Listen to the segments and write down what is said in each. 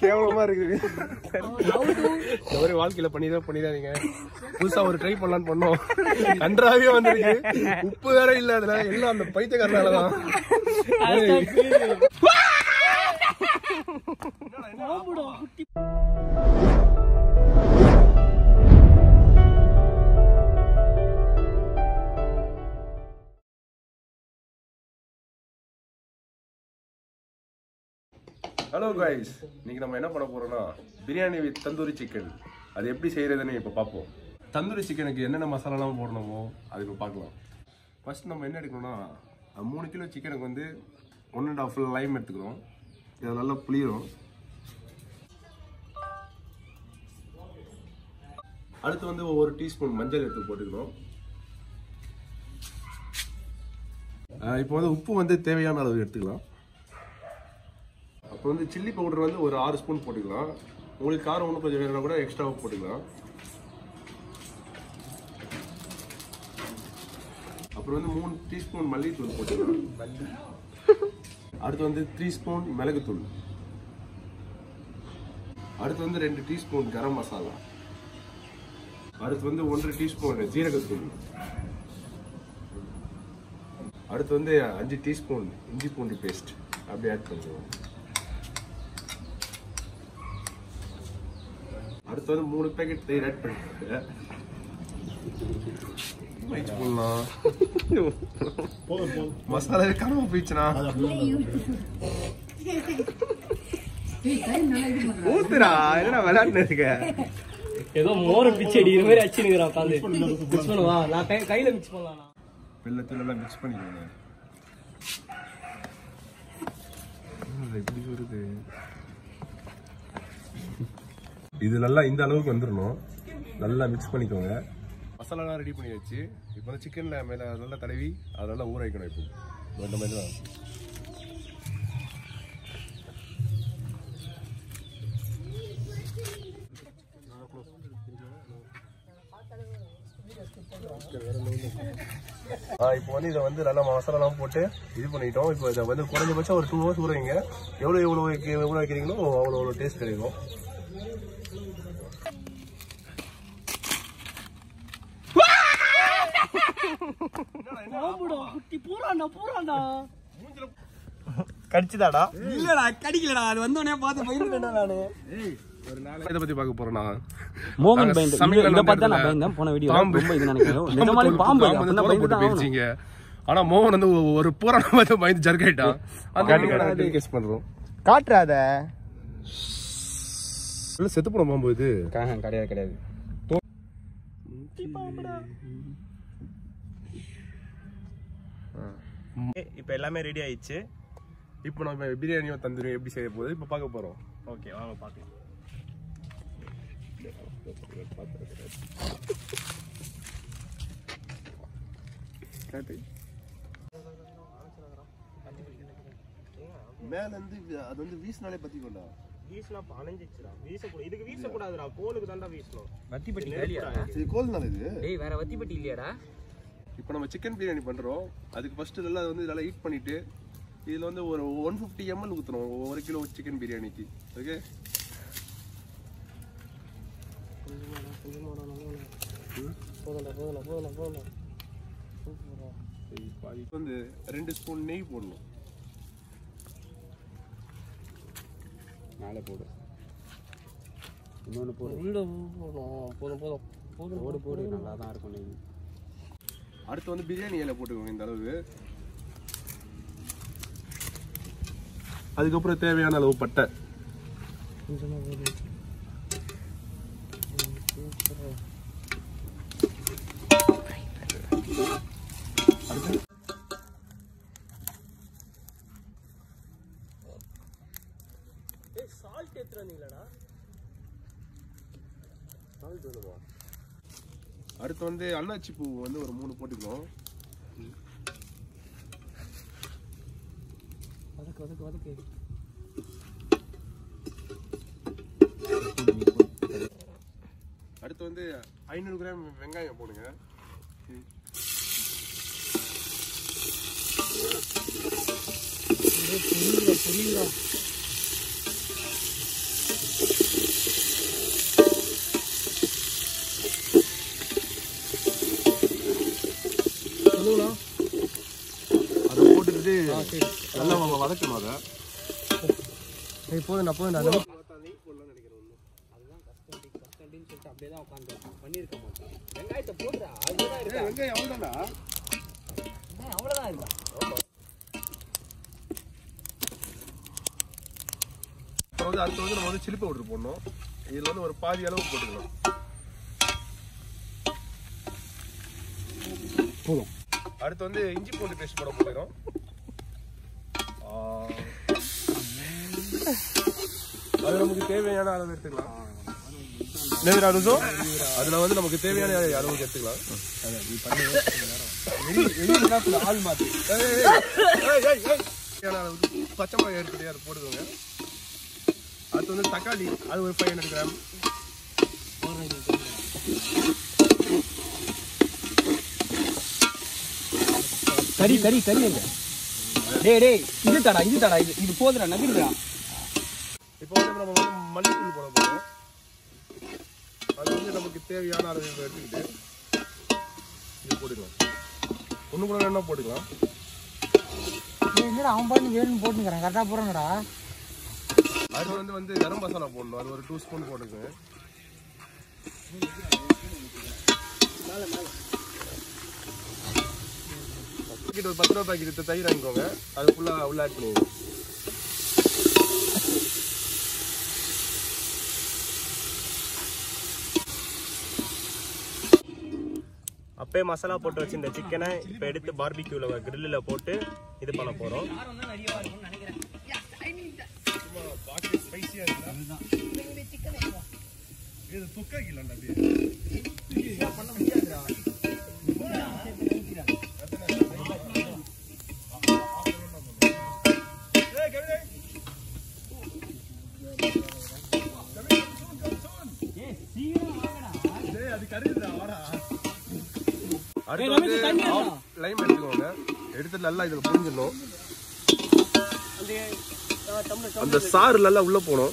கேவலமா இருக்குது. இந்த மாதிரி வாழ்க்கையில பண்ணிடாதீங்க. புதுசா ஒரு ட்ரை பண்ணலான்னு பண்ணோம். நன்றாவே வந்திருக்கு. உப்பு வேற இல்ல அதுல. எல்லாம் அந்த பைத்தியக்காரனாலதான். ஹலோ கைஸ், இன்னைக்கு நம்ம என்ன பண்ண போறோம்னா பிரியாணி வித் தந்தூரி சிக்கன். அது எப்படி செய்யறதுன்னு இப்போ பார்ப்போம். தந்தூரி சிக்கனுக்கு என்னென்ன மசாலாலாம் போடணுமோ அது இப்போ பார்க்கலாம். ஃபர்ஸ்ட் நம்ம என்ன எடுக்கணும்னா 3 கிலோ சிக்கனுக்கு வந்து 1.5 லைம் எடுத்துக்கிறோம். இது நல்லா புளியும். அடுத்து வந்து 1 டீஸ்பூன் மஞ்சள் எடுத்து போட்டுக்கணும். இப்போ வந்து உப்பு வந்து தேவையான அளவு எடுத்துக்கலாம். அப்போ வந்து சில்லி பவுடர் வந்து ஒரு 6 ஸ்பூன் போட்டுக்கலாம். உங்களுக்கு காரம் ஒன்றும் கொஞ்சம் வேணும்னா கூட எக்ஸ்ட்ராவாக போட்டுக்கலாம். அப்புறம் வந்து 3 டீஸ்பூன் மல்லித்தூள் போட்டுக்கலாம். அடுத்து வந்து 3 ஸ்பூன் மிளகுத்தூள். அடுத்து வந்து 2 டீஸ்பூன் கரம் மசாலா. அடுத்து வந்து 1 டீஸ்பூன் ஜீரகத்தூள். அடுத்து வந்து 5 டீஸ்பூன் இஞ்சி பூண்டு பேஸ்ட் அப்படியே ஆட் பண்ணுவோம். அடுத்து வந்து 3 பேக்கெட் தயிர் ஆட் பண்ணிக்கோங்க. மசாலா காணாம போயிடுச்சுனா ஊத்துறா. என்னடா விளையாட்டு இருக்க? ஏதோ மோர பிச்சை அடிக்கிற மாதிரி அடிச்சுனுக்குறான் உட்காந்து. மிக்ஸ் பண்ணுவா. நான் கையில மிக்ஸ் பண்ணலாம். வெள்ளத்துல எல்லாம் மிக்ஸ் பண்ணிக்கோங்க. எப்படி வருது இது? நல்லா இந்த அளவுக்கு வந்துடணும். நல்லா மிக்ஸ் பண்ணிக்கோங்க. மசாலாலாம் ரெடி பண்ணி வச்சு இப்போ வந்து சிக்கன்ல மேல நல்லா தடவி அதை நல்லா ஊற வைக்கணும். இப்போ இந்த மாதிரி தான். இப்போ வந்து இதை வந்து நல்லா மசாலாலாம் போட்டு இது பண்ணிட்டோம். இப்போ இதை வந்து குறைஞ்சபட்சம் ஒரு 2 hours ஊற வைங்க. எவ்வளோ வைக்கிறீங்களோ அவ்வளோ டேஸ்ட் கிடைக்கும். கடிச்சுதாடா? இல்லடா, கடிக்கலடா. அது வந்தோடனே பார்த்து பயந்துட்டேன்டா நானு. ஒரு நாள் இத பத்தி பார்க்க போறோம். நான் மோகன் பயந்து இத பார்த்தா நான் பயந்தேன். போன வீடியோ ரொம்ப இது நினைக்கிறேன். நிஜமாலே பாம்பு அப்பனா பயந்து போயிடுச்சீங்க. ஆனா மோகன் வந்து ஒரு புறான மாதிரி பயந்து ஜர்க் ஆயிட்டான். அந்த கேஸ் பண்றோம். காட்றாத. இல்ல செத்து போன பாம்பு இது. கிடையாது. இப்போ எல்லாமே ரெடி ஆயிடுச்சு. இப்போ நம்ம பிரியாணியும் தந்தூரியும் எப்படி செய்ய போகுது இப்போ பார்க்க போறோம். ஓகே, வாங்க பார்க்கலாம். மேல இருந்து அது வந்து வீசினாலே பத்தி கொண்டா. வீசலாம் பனஞ்சிச்சுடா. வீசக்கூடாது. இதுக்கு வீசக்கூடாதுடா. கோலுக்கு தான்டா வீசணும். வத்திப்பட்டி இல்லையா? இது கோல் தானே இது? டேய் வேற வத்திப்பட்டி இல்லையாடா? இப்போ நம்ம சிக்கன் பிரியாணி பண்றோம். அதுக்கு ஃபர்ஸ்ட் இதெல்லாம் வந்து இதெல்லாம் ஹீட் பண்ணிட்டு இதுல வந்து ஒரு 150 ml ஊத்தணும் 1 கிலோ சிக்கன் பிரியாணிக்கு. ஓகே, போதும். இப்போ வந்து 2 ஸ்பூன் நெய் போடணும். மேலே போடு. இன்னொன்று போடு. போடு. நல்லா தான் இருக்கும் நெய். அடுத்து வந்து பிரியாணி இலை போட்டுக்கோங்க இந்த அளவு. அதுக்கப்புறம் தேவையான அளவு பட்டை. சால்ட் ஏத்துறீங்களா? சால்ட் வேணுமா? அடுத்து வந்து அன்னாச்சி பூ வந்து ஒரு 3 போட்டுக்கணும். வதக்கு. அடுத்து வந்து 500 கிராம் வெங்காயம் போடுங்க. நல்லா வதக்கணும் அதை. போதும் போதும் அதுதான் சொல்லிட்டு அப்படியே தான் உட்காந்து பண்ணியிருக்க மாட்டேன். வெங்காயத்தை போடுறா, அதுதான் இருக்கா. வெங்காயம் அவ்வளோதானா? அவ்வளோதான் இருக்கா. அடுத்து வந்து நம்ம வந்து சில்லி பவுடர் போடணும். இதுல வந்து ஒரு பாதி அளவு போட்டுக்கலாம் போதும். அடுத்து வந்து இஞ்சி பூண்டு பேஸ்ட் போட போகிறோம். அது நமக்கு தேவையான அளவு எடுத்துக்கலாம். அதுல வந்து நமக்கு தேவையான அளவுக்கு எடுத்துக்கலாம். ஆள் மாத்தி பச்சை மிளகாய் எடுத்துட்டு அதை போட்டுக்கோங்க. அடுத்து வந்து தக்காளி, அது ஒரு 500 கிராம். கறி கறி கறி எங்க? டேய் இது தடா இது போதுடா, நகிடுடா. இப்போ வந்து நம்ம வந்து மல்லித்தூள் போட போறோம். அது வந்து நமக்கு தேவையான அளவு எடுத்துக்கிட்டு இது போட்டுக்கலாம். ஒண்ணு கூட வேணா போட்டுக்கலாம். என்னடா அவன் பாட்டு வேணும்னு போட்டுக்கிறான், கரெக்டா போறாங்கடா. அது வந்து கரம் மசாலா போடணும். அது ஒரு 2 ஸ்பூன் போட்டுக்கோங்க. ஒரு 10 ரூபா பாக்கெட் தயிர் வாங்கிக்கோங்க. அது ஃபுல்லா உள்ள ஆட் பண்ணிடுங்க. அப்பே மசாலா போட்டு வச்சு இந்த சிக்கனை இப்போ எடுத்து பார்பிக்யூல கிரில்ல போட்டு இது பண்ண போறோம். லைம் எடுத்துக்கோங்க. எடுத்து நல்லா இதுல புரிஞ்சிடணும். அந்த சாறு நல்லா உள்ள போகணும்.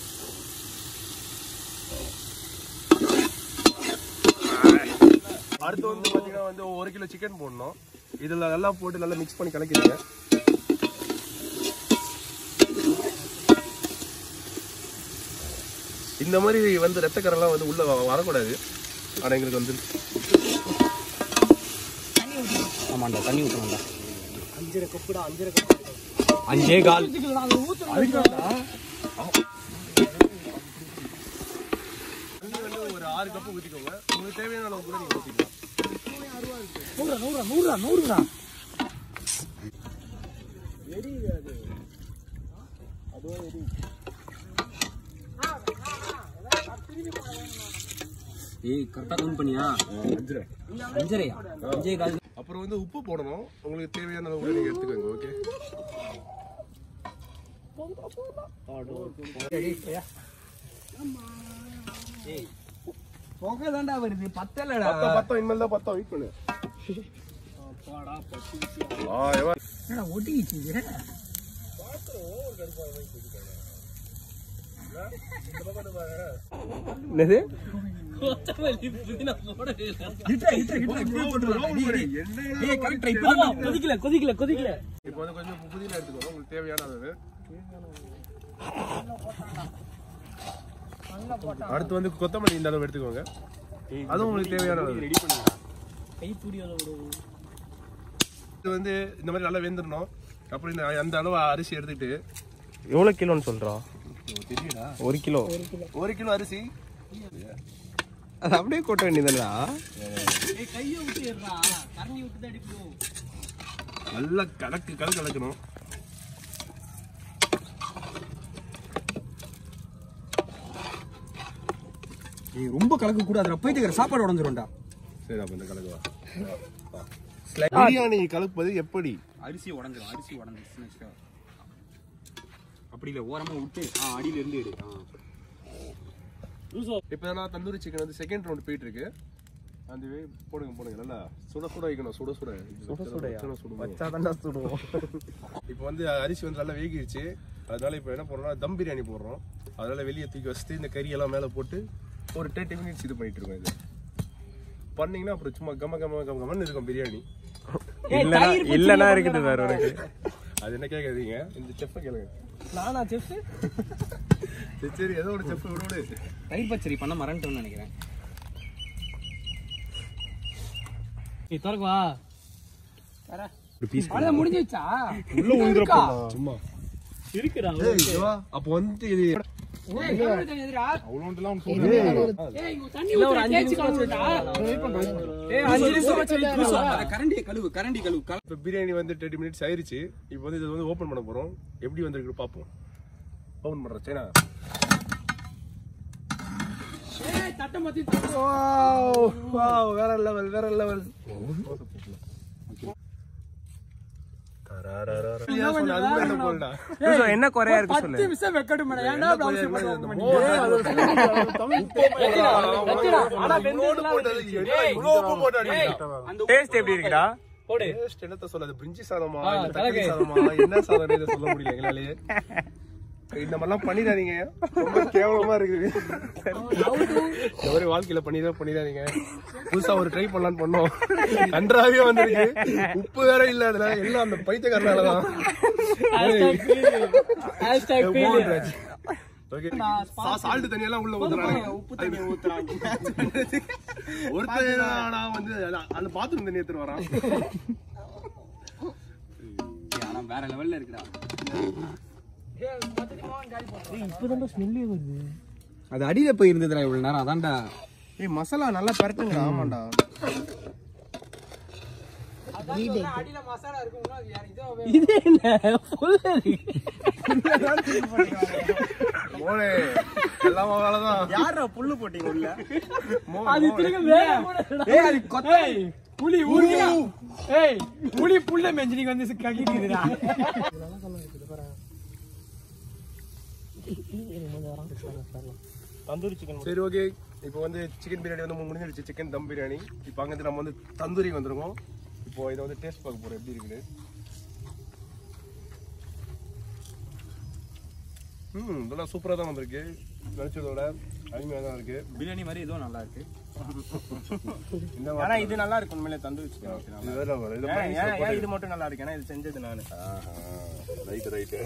அடுத்து வந்து பாத்தீங்கன்னா வந்து 1 கிலோ சிக்கன் போடணும். இதுல நல்லா போட்டு நல்லா மிக்ஸ் பண்ணி கலக்கிடுங்க. இந்த மாதிரி வந்து ரத்தக்கரெல்லாம் வந்து உள்ள வரக்கூடாது. ஆனா எங்களுக்கு வந்து ஆமாண்டா, தண்ணி ஊற்றணும்டா. 5 கப்புடா, 5 கப்பு. 5 கால். ஒரு 6 கப்பு ஊற்றிக்கோங்க. உங்களுக்கு தேவையான அளவு கூட நீங்க ஊற்றிக்கலாம். 100 ஏய் கரெக்டா கவுண்ட் பண்ணியா? 5 கால். அப்புறம் வந்து உப்பு போடணும். உங்களுக்கு தேவையான அளவு கூட நீங்க எடுத்துக்கோங்க. ஓகே. போக தாண்டா வருது, பத்தலடா. பத்தம் இனிமேல் தான் பத்தம். வெயிட் பண்ணு. என்னடா ஒட்டிக்கிச்சு? என்னது? கொதிக்கல. இப்போ வந்து கொஞ்சம் புதினா எடுத்துக்கோங்க. உங்களுக்கு தேவையான அளவு. அடுத்து வந்து கொத்தமல்லி இந்த அளவு எடுத்துக்கோங்க. அதுவும் உங்களுக்கு தேவையான அளவு. ரெடி பண்ணுங்க. இது வந்து இந்த மாதிரி நல்லா வெந்துடணும். அப்புறம் இந்த அந்த அளவு அரிசி எடுத்துக்கிட்டு எவ்வளவு கிலோன்னு சொல்றோம்? 1 கிலோ. 1 கிலோ அரிசி அது அப்படியே கொட்ட வேண்டியதுடா. நல்லா கலக்கணும். ரொம்ப கலக்க கூடாது, போயிட்டு சாப்பாடு உடஞ்சிரும்டா. சரி, அப்ப இந்த கலக்குவா. பிரியாணி கலப்பது எப்படி? அரிசி உடஞ்சிருச்சு. அப்படி இல்ல, ஓரமா விட்டு அடியில இருந்து எடு. இப்போ நான் தந்தூரி சிக்கன் வந்து செகண்ட் ரவுண்ட் போயிட்டு இருக்கு. அந்த போடுங்க நல்லா சுட வைக்கணும். சுட வச்சாதான்டா சுடுவோம். இப்போ வந்து அரிசி வந்து நல்லா வேகிடுச்சு. அதனால இப்போ என்ன போடுறோம்னா தம் பிரியாணி போடுறோம். அதனால வெளியே தூக்கி வச்சுட்டு இந்த கறி எல்லாம் மேலே போட்டு ஒரு 30 மினிட்ஸ் இது பண்ணிட்டு இருக்கோம். இது பண்ணீங்கன்னா அப்புறம் சும்மா கமன்னு இருக்கும் பிரியாணி. இல்லனா இருக்குது சார் உனக்கு. அது என்ன கேட்காதீங்க, இந்த செஃப்பை கேளுங்க. நானா செஃப்? சரி ஏதோ ஒரு செஃப் விடு. தயிர் பச்சடி பண்ண மறந்துட்டோம்னு நினைக்கிறேன். நீ தரக்கு வா. ஒரு பீஸ் அட முடிஞ்சிச்சா? உள்ள ஊந்துறப்பா சும்மா. இருக்குடா. அப்போ வந்து இது ஏய் கேமரா தண்ணி எதுடா? அவ்வளோண்டலாம் சொல்லுங்க. ஏய் இங்க தண்ணி ஊத்தி தேய்ச்சி கழுவுடா. ஏய் 5 நிமிஷம் வச்சு தூசு. அத கரண்டி கழுவு. இப்போ பிரியாணி வந்து 30 மினிட்ஸ் ஆயிருச்சு. இப்போ வந்து இதை வந்து ஓப்பன் பண்ண போறோம். எப்படி வந்திருக்கு பார்ப்போம். ஓப்பன் பண்றேன் சைனா. ஏய் தட்ட மத்தி. வாவ் வேற லெவல். என்ன குறையா இருக்கு சொல்லு. 10 நிமிஷம் வெக்கடும் மேடம். ஏன்டா ப்ளவுஸ் போட்டு டேஸ்ட் எப்படி இருக்குடா? போடு. டேஸ்ட் என்னத்த சொல்ல, அது பிரிஞ்சி சாதமா இல்ல தக்காளி சாதமா என்ன சாதம் இதை சொல்ல முடியல எங்களாலேயே. இந்த மாதிரிலாம் பண்ணிடாதீங்க, ரொம்ப கேவலமா இருக்குது. இந்த மாதிரி வாழ்க்கையில பண்ணிடாதீங்க. புதுசா ஒரு ட்ரை பண்ணலான்னு பண்ணோம், நன்றாவே வந்திருக்கு. உப்பு வேற இல்ல, அதுல எல்லாம் அந்த பைத்தியக்காரனாலதான். சால்ட் தண்ணியெல்லாம் உள்ள ஊத்துறாங்க, உப்பு தண்ணி ஊத்துறாங்க. ஒருத்தர் வந்து அந்த பாத்ரூம் தண்ணி எடுத்துட்டு வரான். ஆனா வேற லெவல்ல இருக்குடா. அது அடியில போய் இருந்ததுடா இவ்வளவு நேரம். அதான்டா ஏய் மசாலா நல்லா பரட்டுங்க. ஆமாண்டா. அடியில மசாலா இருக்கும்னா அது யார் இது என்ன புல்லரி மோனே எல்லாம் வேலைதான். யாரா புல்லு போட்டீங்க உள்ள? அது திரும்ப வேற ஏய் அது கொத்தை புலி ஊர்ல. ஏய் புலி புல்ல மெஞ்சி நீங்க வந்து கக்கிக்குதுடா. தந்தூரி சிக்கன். சரி ஓகே, இப்போ வந்து சிக்கன் பிரியாணி வந்து முடிஞ்சிருச்சு. சிக்கன் தம் பிரியாணி. இப்போ அங்கே நம்ம வந்து தந்தூரி வந்துருக்கோம். இப்போ இதை வந்து டேஸ்ட் பார்க்க போறோம் எப்படி இருக்குது. இதெல்லாம் சூப்பராக தான் வந்திருக்கு, நினைச்சதோட அருமையாக தான் இருக்கு. பிரியாணி மாதிரி இதுவும் நல்லா இருக்கு. இந்த ஆனா இது நல்லா இருக்கும் உண்மையிலே. தந்தூரி சிக்கன் இது வேற வரும். இது ஏன் இது மட்டும் நல்லா இருக்கு? ஏன்னா இது செஞ்சது நானு. ரைட்டு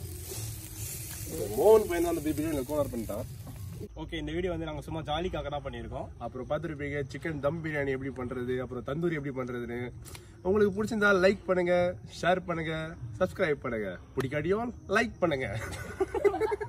மோகன் பையன் அந்த பிரியாணி கோனர் பண்ணிட்டான். ஓகே, இந்த வீடியோ வந்து நாங்க சும்மா ஜாலிக்காக தான் பண்ணியிருக்கோம். அப்புறம் பார்த்துருப்பீங்க சிக்கன் தம் பிரியாணி எப்படி பண்றது, அப்புறம் தந்தூரி எப்படி பண்றதுன்னு. உங்களுக்கு பிடிச்சிருந்தா லைக் பண்ணுங்க, ஷேர் பண்ணுங்க, சப்ஸ்கிரைப் பண்ணுங்க. பிடிக்காட்டியும் லைக் பண்ணுங்க.